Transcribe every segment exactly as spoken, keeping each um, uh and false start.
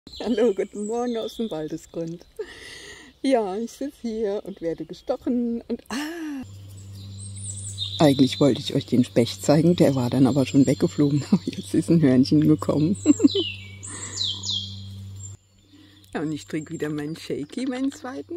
Hallo, guten Morgen aus dem Waldesgrund. Ja, ich sitze hier und werde gestochen und ah! Eigentlich wollte ich euch den Specht zeigen, der war dann aber schon weggeflogen. Jetzt ist ein Hörnchen gekommen. Ja, und ich trinke wieder meinen Shaky, meinen zweiten.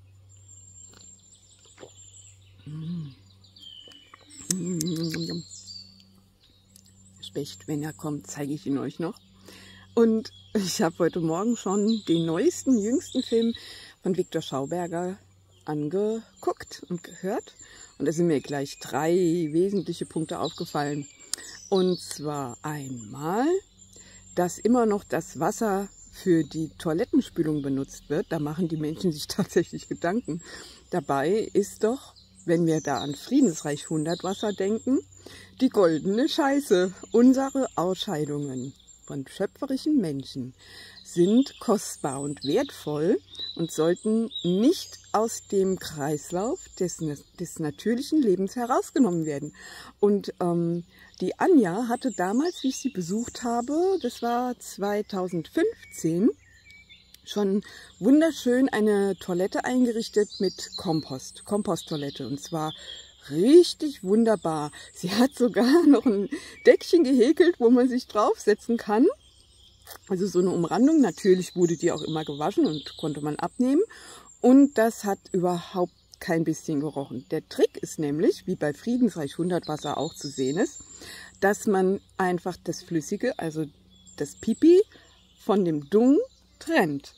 Specht, wenn er kommt, zeige ich ihn euch noch. Und ich habe heute Morgen schon den neuesten, jüngsten Film von Viktor Schauberger angeguckt und gehört. Und da sind mir gleich drei wesentliche Punkte aufgefallen. Und zwar einmal, dass immer noch das Wasser für die Toilettenspülung benutzt wird. Da machen die Menschen sich tatsächlich Gedanken. Dabei ist doch, wenn wir da an Friedensreich hundert Wasser denken, die goldene Scheiße, unsere Ausscheidungen von schöpferischen Menschen sind kostbar und wertvoll und sollten nicht aus dem Kreislauf des, des natürlichen Lebens herausgenommen werden. Und ähm, die Anja hatte damals, wie ich sie besucht habe, das war zweitausendfünfzehn, schon wunderschön eine Toilette eingerichtet mit Kompost, Komposttoilette, und zwar richtig wunderbar. Sie hat sogar noch ein Deckchen gehäkelt, wo man sich draufsetzen kann. Also so eine Umrandung. Natürlich wurde die auch immer gewaschen und konnte man abnehmen. Und das hat überhaupt kein bisschen gerochen. Der Trick ist nämlich, wie bei Friedensreich hundert Wasser auch zu sehen ist, dass man einfach das Flüssige, also das Pipi, von dem Dung trennt.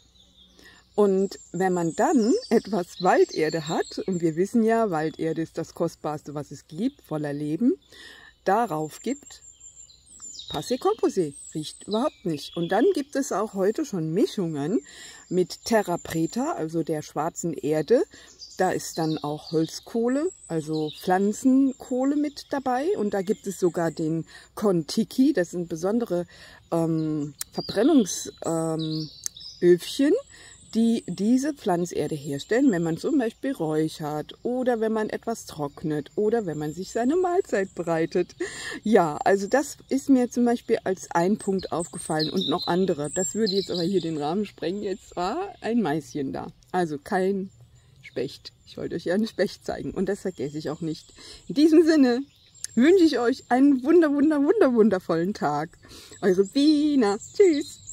Und wenn man dann etwas Walderde hat, und wir wissen ja, Walderde ist das Kostbarste, was es gibt, voller Leben, darauf gibt, Passé Composé, riecht überhaupt nicht. Und dann gibt es auch heute schon Mischungen mit Terra Preta, also der schwarzen Erde. Da ist dann auch Holzkohle, also Pflanzenkohle mit dabei. Und da gibt es sogar den Kontiki, das sind besondere ähm, Verbrennungsöfchen, ähm, die diese Pflanzerde herstellen, wenn man zum Beispiel räuchert oder wenn man etwas trocknet oder wenn man sich seine Mahlzeit bereitet. Ja, also das ist mir zum Beispiel als ein Punkt aufgefallen und noch andere. Das würde jetzt aber hier den Rahmen sprengen. Jetzt war ein Maischen da, also kein Specht. Ich wollte euch ja einen Specht zeigen und das vergesse ich auch nicht. In diesem Sinne wünsche ich euch einen wunder, wunder, wunder, wundervollen Tag. Eure Bina. Tschüss.